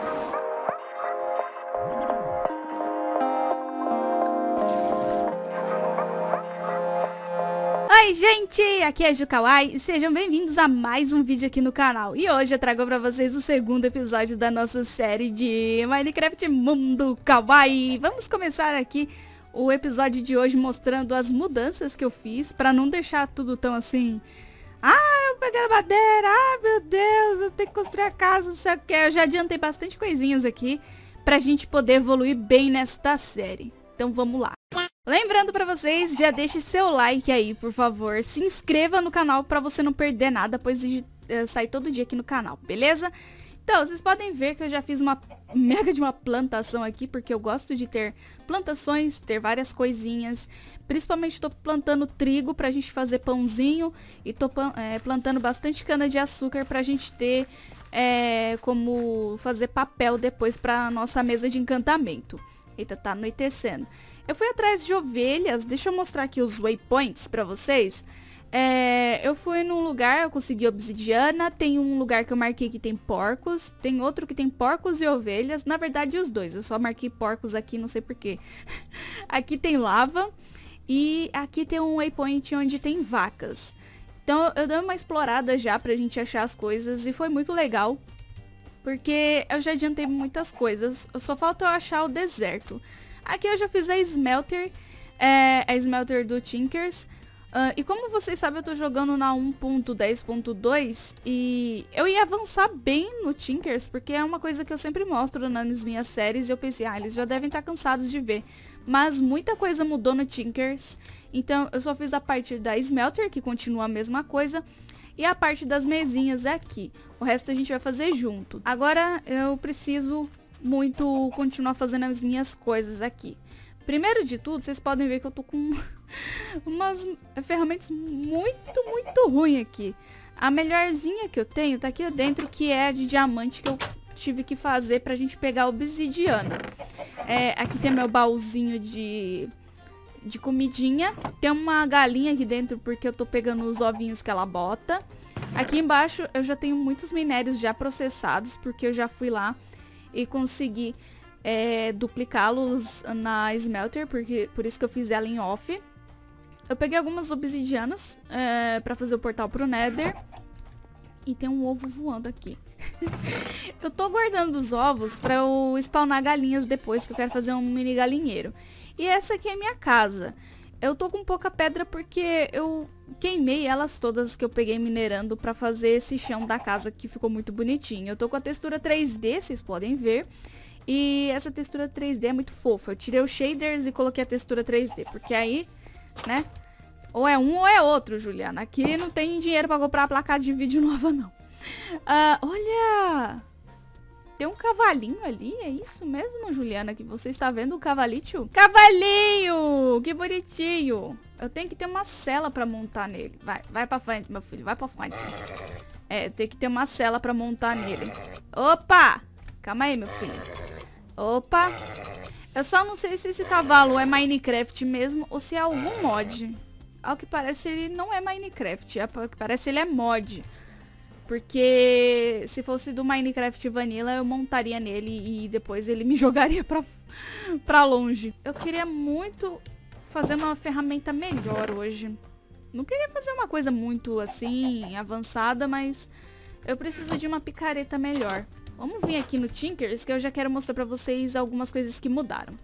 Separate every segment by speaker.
Speaker 1: Oi gente, aqui é a Ju Kawaii e sejam bem-vindos a mais um vídeo aqui no canal. E hoje eu trago pra vocês o segundo episódio da nossa série de Minecraft Mundo Kawaii. Vamos começar aqui o episódio de hoje mostrando as mudanças que eu fiz pra não deixar tudo tão assim... eu peguei a madeira, meu Deus, eu tenho que construir a casa, não sei o que. Eu já adiantei bastante coisinhas aqui pra gente poder evoluir bem nesta série. Então vamos lá. Lembrando pra vocês, já deixe seu like aí, por favor. Se inscreva no canal pra você não perder nada, pois sai todo dia aqui no canal, beleza? Então, vocês podem ver que eu já fiz uma mega de uma plantação aqui, porque eu gosto de ter plantações, ter várias coisinhas. Principalmente tô plantando trigo pra gente fazer pãozinho e tô plantando bastante cana de açúcar pra gente ter como fazer papel depois pra nossa mesa de encantamento. Eita, tá anoitecendo. Eu fui atrás de ovelhas, deixa eu mostrar aqui os waypoints pra vocês. Eu fui num lugar, eu consegui obsidiana, tem um lugar que eu marquei que tem porcos, tem outro que tem porcos e ovelhas, na verdade os dois, eu só marquei porcos aqui, não sei porquê. Aqui tem lava e aqui tem um waypoint onde tem vacas. Então eu dei uma explorada já pra gente achar as coisas e foi muito legal, porque eu já adiantei muitas coisas, só falta eu achar o deserto. Aqui eu já fiz a Smelter, a Smelter do Tinkers. E como vocês sabem, eu tô jogando na 1.10.2 e eu ia avançar bem no Tinkers, porque é uma coisa que eu sempre mostro nas minhas séries e eu pensei, eles já devem estar cansados de ver. Mas muita coisa mudou no Tinkers, então eu só fiz a parte da Smelter, que continua a mesma coisa, e a parte das mesinhas aqui. O resto a gente vai fazer junto. Agora eu preciso muito continuar fazendo as minhas coisas aqui. Primeiro de tudo, vocês podem ver que eu tô com umas ferramentas muito ruins aqui. A melhorzinha que eu tenho tá aqui dentro, que é a de diamante, que eu tive que fazer pra gente pegar obsidiana. Aqui tem meu baúzinho de comidinha. Tem uma galinha aqui dentro, porque eu tô pegando os ovinhos que ela bota. Aqui embaixo eu já tenho muitos minérios já processados, porque eu já fui lá e consegui duplicá-los na Smelter, por isso que eu fiz ela em off. Eu peguei algumas obsidianas pra fazer o portal pro Nether. E tem um ovo voando aqui. Eu tô guardando os ovos pra eu spawnar galinhas depois, que eu quero fazer um mini galinheiro. E essa aqui é a minha casa. Eu tô com pouca pedra porque eu queimei elas todas que eu peguei minerando pra fazer esse chão da casa, que ficou muito bonitinho. Eu tô com a textura 3D, vocês podem ver. E essa textura 3D é muito fofa. Eu tirei os shaders e coloquei a textura 3D, porque aí, né, ou é um ou é outro, Juliana. Aqui não tem dinheiro pra comprar a placa de vídeo nova, não. Olha! Tem um cavalinho ali, é isso mesmo, Juliana, que você está vendo o cavalito? Cavalinho! Que bonitinho! Eu tenho que ter uma cela pra montar nele. Vai pra frente, meu filho, vai pra frente. Tem que ter uma cela pra montar nele. Opa! Calma aí, meu filho. Opa! Eu só não sei se esse cavalo é Minecraft mesmo ou se é algum mod. Ao que parece, ele não é Minecraft. Ao que parece, ele é mod. Porque se fosse do Minecraft Vanilla, eu montaria nele e depois ele me jogaria pra longe. Eu queria muito fazer uma ferramenta melhor hoje. Não queria fazer uma coisa muito assim, avançada, mas eu preciso de uma picareta melhor. Vamos vir aqui no Tinkers, que eu já quero mostrar pra vocês algumas coisas que mudaram.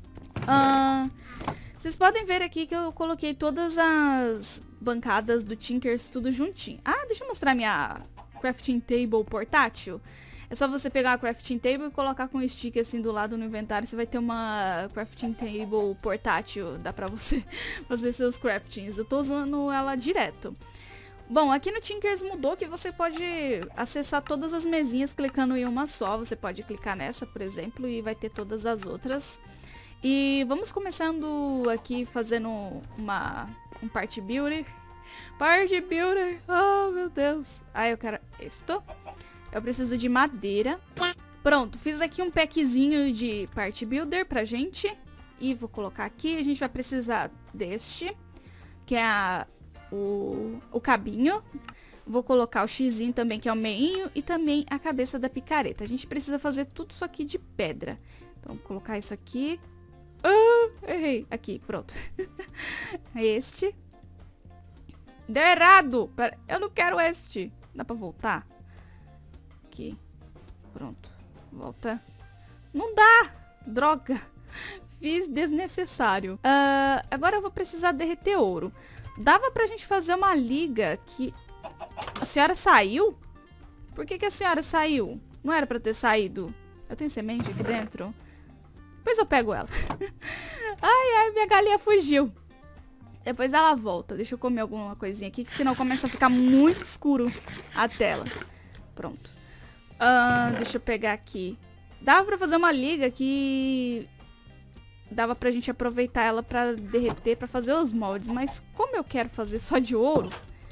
Speaker 1: Vocês podem ver aqui que eu coloquei todas as bancadas do Tinkers tudo juntinho. Deixa eu mostrar minha crafting table portátil. É só você pegar a crafting table e colocar com o stick assim do lado no inventário. Você vai ter uma crafting table portátil. Dá pra você fazer seus craftings. Eu tô usando ela direto. Bom, aqui no Tinkers mudou que você pode acessar todas as mesinhas clicando em uma só. Você pode clicar nessa, por exemplo, e vai ter todas as outras. E vamos começando aqui fazendo um Party Builder. Party Builder! Oh, meu Deus! Eu quero isto. Eu preciso de madeira. Pronto, fiz aqui um packzinho de Party Builder pra gente. E vou colocar aqui. A gente vai precisar deste, que é o cabinho. Vou colocar o xizinho também, que é o meinho, e também a cabeça da picareta. A gente precisa fazer tudo isso aqui de pedra. Então, vou colocar isso aqui. Errei. Aqui, pronto. Este. Deu errado. Pera, eu não quero este. Dá pra voltar? Aqui. Pronto. Volta. Não dá. Droga. Fiz desnecessário. Agora eu vou precisar derreter ouro. Dava pra gente fazer uma liga que... A senhora saiu? Por que a senhora saiu? Não era pra ter saído. Eu tenho semente aqui dentro? Depois eu pego ela. Ai, minha galinha fugiu. Depois ela volta. Deixa eu comer alguma coisinha aqui, que senão começa a ficar muito escuro a tela. Pronto. Deixa eu pegar aqui. Dava pra fazer uma liga que... Dava pra gente aproveitar ela pra derreter, pra fazer os moldes. Mas como eu quero fazer só de ouro...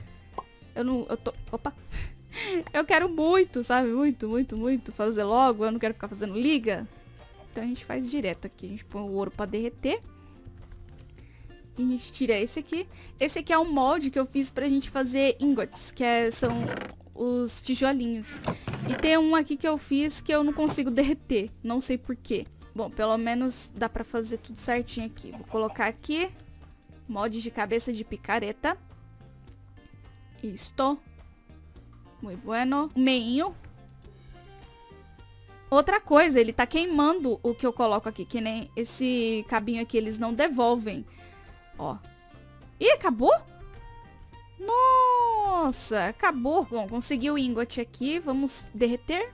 Speaker 1: Opa! Eu quero muito, sabe? Muito fazer logo. Eu não quero ficar fazendo liga. Então a gente faz direto aqui. A gente põe o ouro pra derreter. E a gente tira esse aqui. Esse aqui é um molde que eu fiz pra gente fazer ingots. São os tijolinhos. E tem um aqui que eu fiz que eu não consigo derreter. Não sei por quê. Bom, pelo menos dá pra fazer tudo certinho aqui. Vou colocar aqui. Molde de cabeça de picareta. Isto. Muito bueno. Meinho. Outra coisa, ele tá queimando o que eu coloco aqui. Que nem esse cabinho aqui, eles não devolvem. Ó. Ih, acabou? Nossa, acabou. Bom, consegui o ingot aqui. Vamos derreter.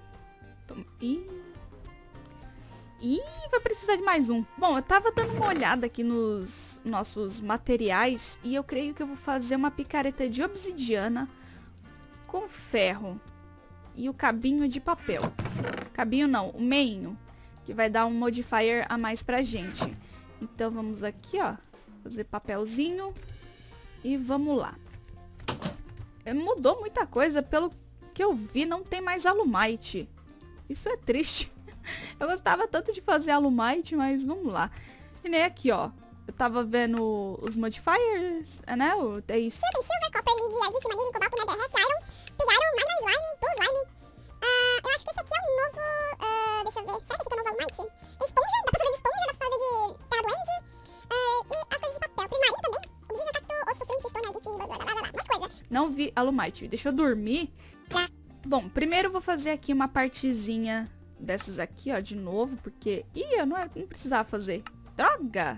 Speaker 1: Ih, vai precisar de mais um. Bom, eu tava dando uma olhada aqui nos nossos materiais e eu creio que eu vou fazer uma picareta de obsidiana com ferro e o cabinho de papel. Cabinho não, o meinho, que vai dar um modifier a mais pra gente. Então vamos aqui, ó, fazer papelzinho e vamos lá. Mudou muita coisa, pelo que eu vi, não tem mais alumite. Isso é triste. Eu gostava tanto de fazer alumite, mas vamos lá. E nem aqui, ó. Eu tava vendo os modifiers, né? É isso.
Speaker 2: Silver, copper, lead, edit, manilha, cobalto, netherrack, iron. Pegaram mais slime, plus slime. Eu acho que esse aqui é um novo... deixa eu ver. Será que esse aqui é o novo alumite? Esponja, dá pra fazer de esponja, dá pra fazer de terra doente. E as coisas de papel. Prismarino também. Obsidian, cacto, osso, flint, stone, edit, blá, blá, blá, blá. Muita coisa.
Speaker 1: Não vi alumite. Deixa eu dormir. Bom, primeiro eu vou fazer aqui uma partezinha dessas aqui, ó, de novo, porque... Ih, eu não precisava fazer. Droga!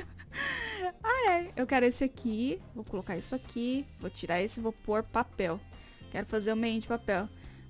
Speaker 1: Eu quero esse aqui. Vou colocar isso aqui. Vou tirar esse e vou pôr papel. Quero fazer o meio de papel.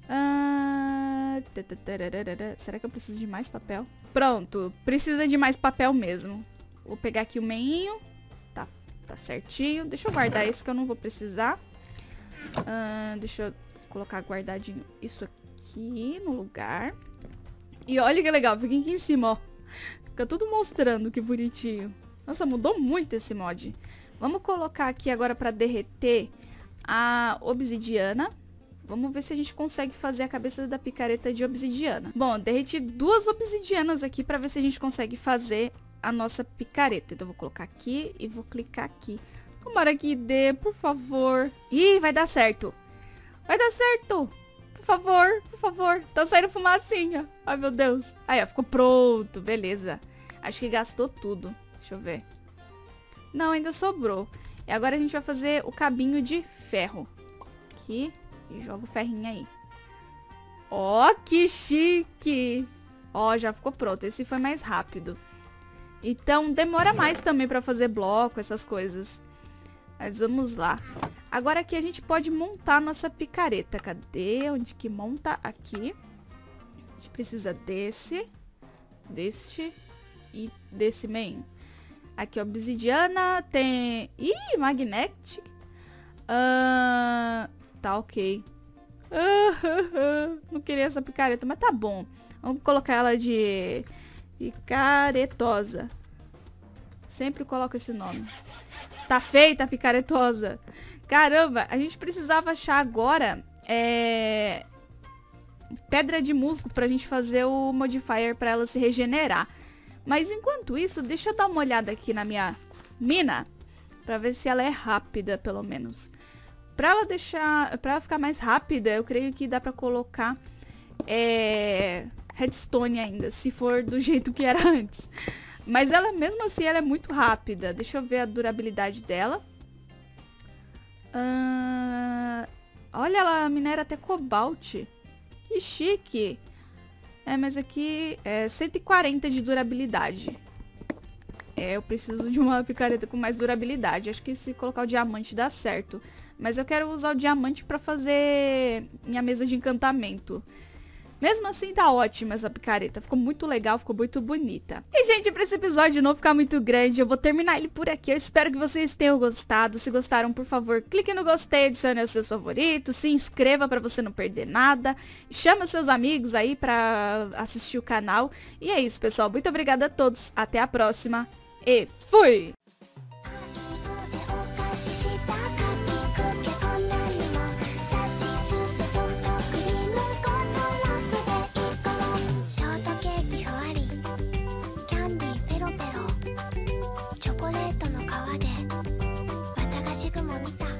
Speaker 1: Será que eu preciso de mais papel? Pronto, precisa de mais papel mesmo. Vou pegar aqui o meinho. Tá certinho. Deixa eu guardar esse que eu não vou precisar. Deixa eu colocar guardadinho isso aqui no lugar. E olha que legal, fica aqui em cima, ó. Fica tudo mostrando, que bonitinho. Nossa, mudou muito esse mod. Vamos colocar aqui agora pra derreter a obsidiana. Vamos ver se a gente consegue fazer a cabeça da picareta de obsidiana. Bom, derreti 2 obsidianas aqui pra ver se a gente consegue fazer a nossa picareta. Então, eu vou colocar aqui e vou clicar aqui. Tomara que dê, por favor. Ih, vai dar certo. Vai dar certo. Por favor. Tá saindo fumacinha. Ai, meu Deus. Aí, ó, ficou pronto. Beleza. Acho que gastou tudo. Deixa eu ver. Não, ainda sobrou. E agora a gente vai fazer o cabinho de ferro. Aqui. E joga o ferrinho aí. Ó, que chique. Ó, já ficou pronto. Esse foi mais rápido. Então, demora mais também pra fazer bloco, essas coisas. Mas vamos lá. Agora aqui a gente pode montar nossa picareta. Cadê? Onde que monta? Aqui. A gente precisa deste e desse meio. Aqui, obsidiana. Tem... Ih, magnetic. Tá, ok. Não queria essa picareta, mas tá bom. Vamos colocar ela de picaretosa. Sempre coloco esse nome. Tá feita a picaretosa. Caramba, a gente precisava achar agora pedra de musgo pra gente fazer o modifier pra ela se regenerar. Mas enquanto isso, deixa eu dar uma olhada aqui na minha mina pra ver se ela é rápida, pelo menos. Pra ela ficar mais rápida, eu creio que dá pra colocar redstone ainda, se for do jeito que era antes. Mas ela, mesmo assim, ela é muito rápida. Deixa eu ver a durabilidade dela. Olha, ela minera até cobalto. Que chique. Mas aqui é 140 de durabilidade. Eu preciso de uma picareta com mais durabilidade. Acho que se colocar o diamante dá certo. Mas eu quero usar o diamante pra fazer minha mesa de encantamento. Mesmo assim, tá ótima essa picareta. Ficou muito legal, ficou muito bonita. E, gente, pra esse episódio não ficar muito grande, eu vou terminar ele por aqui. Eu espero que vocês tenham gostado. Se gostaram, por favor, clique no gostei, adicione os seus favoritos, se inscreva pra você não perder nada. Chama seus amigos aí pra assistir o canal. E é isso, pessoal. Muito obrigada a todos. Até a próxima. E fui!「チョコレートの皮で綿菓子雲見た」